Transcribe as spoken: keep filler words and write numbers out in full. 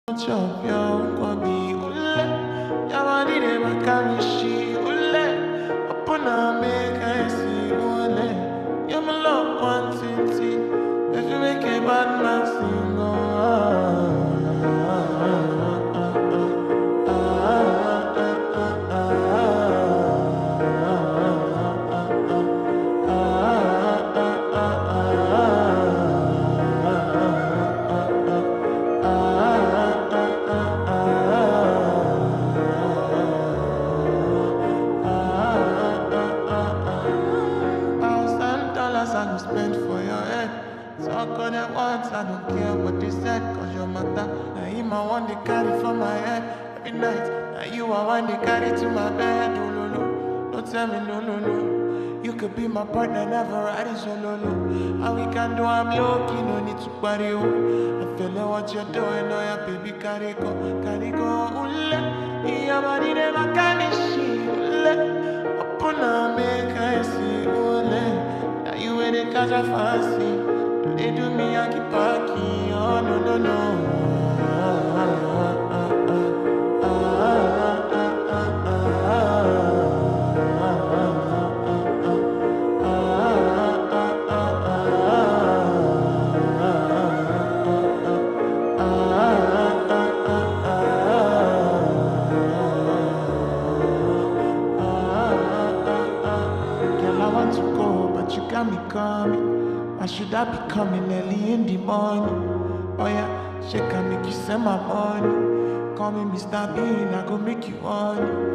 champion kwa bi ule yamani de makamishi ule upona make I see ule you're my love one city if you make a bad man sing oh I go spend for your head. Talk on it once, I don't care what they said. Cause your matter, now you my one they carry from my head. Every night, now you are one they carry to my bed. Oh, no, no, don't tell me no, no, no. You could be my partner, never riding solo, no. How we can do, I'm low-key, no need to party, oh. I feel like what you're doing, oh yeah, baby, carry go, carry go, ule. Yeah, body never carry shit, ule. Upon a make I see, ule. You with it cause I fancy. They do me I keep parking. Oh no no no. Girl, I want to go, but you got me coming. Why should I be coming early in the morning? Oh yeah, she can make you send my money. Call me Mister Bean, I go make you money.